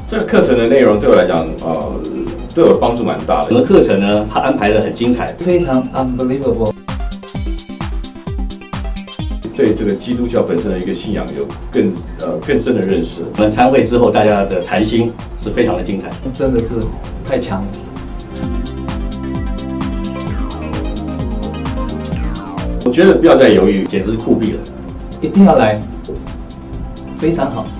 这个课程的内容对我来讲，对我帮助蛮大的。 我们的课程呢，它安排的很精彩， 非常 unbelievable。 对这个基督教本身的一个信仰有更深的认识。 我们参会之后，大家的谈心是非常的精彩， 真的是太强了。 我觉得不要再犹豫， 简直是酷毙了， 一定要来，非常好。